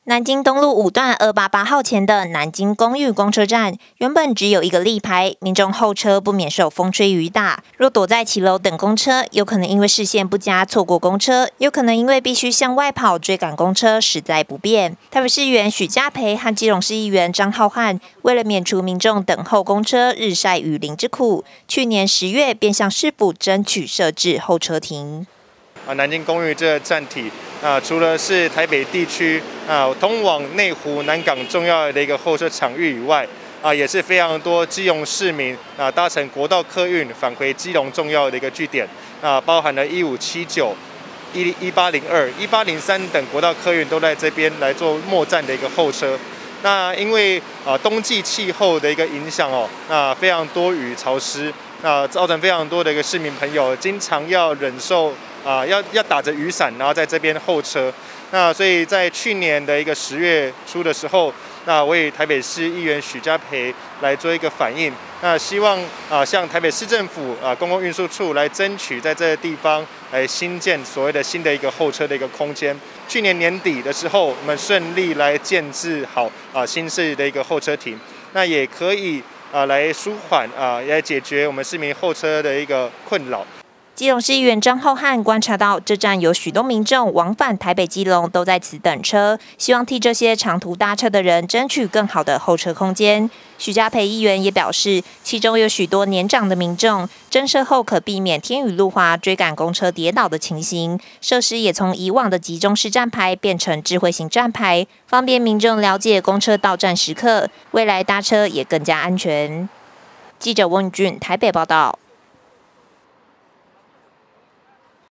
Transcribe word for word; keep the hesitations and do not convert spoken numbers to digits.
南京东路五段二八八号前的南京公寓公车站，原本只有一个立牌，民众候车不免受风吹雨打。若躲在骑楼等公车，有可能因为视线不佳错过公车，有可能因为必须向外跑追赶公车，实在不便。台北市议员许家培和基隆市议员张浩瀚，为了免除民众等候公车日晒雨淋之苦，去年十月便向市府争取设置候车亭。 啊，南京公寓这个站体啊，除了是台北地区啊通往内湖、南港重要的一个候车场域以外，啊，也是非常多基隆市民啊搭乘国道客运返回基隆重要的一个据点啊，包含了一五七九、一一八零二、一八零三等国道客运都在这边来做末站的一个候车。那因为啊冬季气候的一个影响哦，那非常多雨潮湿，那造成非常多的一个市民朋友经常要忍受。啊，要要打着雨伞，然后在这边候车。那所以在去年的一个十月初的时候，那为台北市议员许家培来做一个反应。那希望啊，向台北市政府啊公共运输处来争取，在这个地方来新建所谓的新的一个候车的一个空间。去年年底的时候，我们顺利来建置好啊新式的一个候车亭，那也可以啊来舒缓啊，来解决我们市民候车的一个困扰。 基隆市议员张浩瀚观察到，这站有许多民众往返台北、基隆都在此等车，希望替这些长途搭车的人争取更好的候车空间。许家培议员也表示，其中有许多年长的民众，增设后可避免天雨路滑、追赶公车跌倒的情形。设施也从以往的集中式站牌变成智慧型站牌，方便民众了解公车到站时刻，未来搭车也更加安全。记者温宇俊台北报道。